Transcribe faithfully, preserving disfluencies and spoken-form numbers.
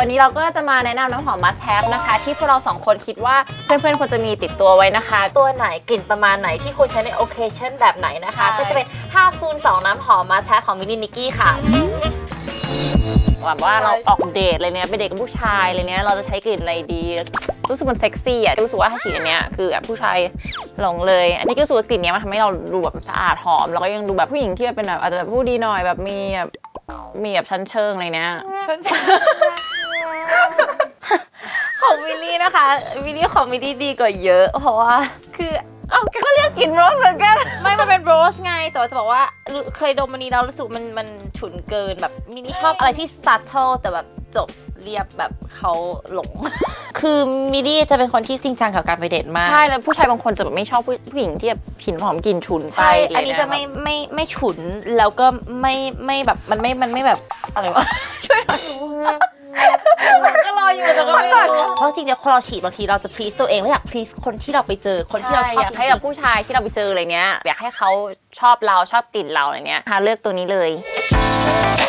วันนี้เราก็จะมาแนะนำน้ำหอม must have นะคะที่พวกเราสองคนคิดว่าเพื่อนๆควรจะมีติดตัวไว้นะคะตัวไหนกลิ่นประมาณไหนที่ควรใช้ใน occasion แบบไหนนะคะก็จะเป็นห้าคูณสองน้ำหอม must have ของมินินิกกี้ค่ะแบบว่าเราออกเดทอะไรเนี้ยไปเดทกับผู้ชายอะไรเนี้ยเราจะใช้กลิ่นอะไรดีรู้สึกมันเซ็กซี่อ่ะรู้สึกว่าถ้าฉีดอันเนี้ยคือแบบผู้ชายหลงเลยอันนี้ก็รู้สึกว่ากลิ่นเนี้ยมันทำให้เราดูแบบสะอาดหอมแล้วก็ยังดูแบบผู้หญิงที่เป็นแบบอาจจะแบบผู้ดีหน่อยแบบมีแบบมีแบบชั้นเชิงอะไรเนี้ยชั้นเชิงของวิลลี่นะคะวิลลี่ของวิลลี่ดีกว่าเยอะเพราะว่าคือเอ้าแกก็เรียกกลิ่นโรสเหมือนกันไม่มันเป็นโรสไงแต่ว่าจะบอกว่าเคยดมมันนี้แล้วรู้สึกมันมันฉุนเกินแบบมินี่ชอบอะไรที่ subtle แต่แบบจบเรียบแบบเขาหลงคือมินี่จะเป็นคนที่จริงจังกับการไปเดทมากใช่แล้วผู้ชายบางคนจะแบบไม่ชอบผู้หญิงที่แบบกลิ่นหอมกลิ่นฉุนไปอันนี้จะไม่ไม่ไม่ฉุนแล้วก็ไม่ไม่แบบมันไม่มันไม่แบบอะไรวะช่วยหน่อยก็รออยู่แต่ก็ไม่รู้เพราะจริงๆพอเราฉีดบางทีเราจะ please ตัวเองแล้วอยาก please คนที่เราไปเจอคนที่เราชอบอยากให้แบบผู้ชายที่เราไปเจออะไรเนี้ยอยากให้เขาชอบเราชอบกลิ่นเราอะไรเนี้ยหาเลือกตัวนี้เลย